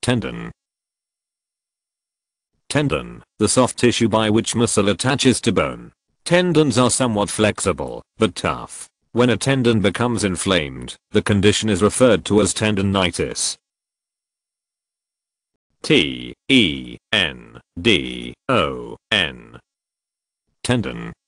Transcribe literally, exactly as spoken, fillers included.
Tendon. Tendon, the soft tissue by which muscle attaches to bone. Tendons are somewhat flexible, but tough. When a tendon becomes inflamed, the condition is referred to as tendonitis. T E N D O N. Tendon.